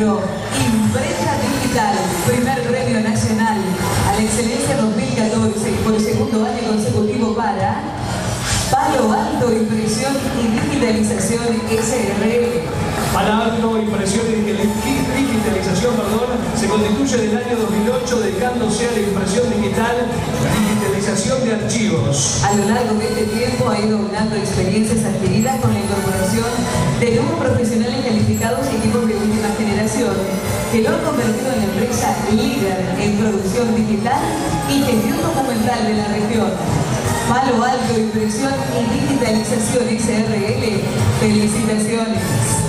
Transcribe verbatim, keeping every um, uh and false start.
Alto, Imprenta Digital, primer premio nacional a la excelencia dos mil catorce por segundo año consecutivo para Palo Alto, Impresión y Digitalización S R L. Palo Alto, Impresión y Digitalización, perdón, se constituye del año dos mil ocho dedicándose a la impresión digital y digitalización de archivos. A lo largo de este tiempo ha ido ganando experiencias adquiridas con la incorporación de nuevos profesionales calificados y equipos de última generación que lo han convertido en la empresa líder en producción digital y gestión documental de la región. Palo Alto, Impresión y Digitalización S R L, felicitaciones.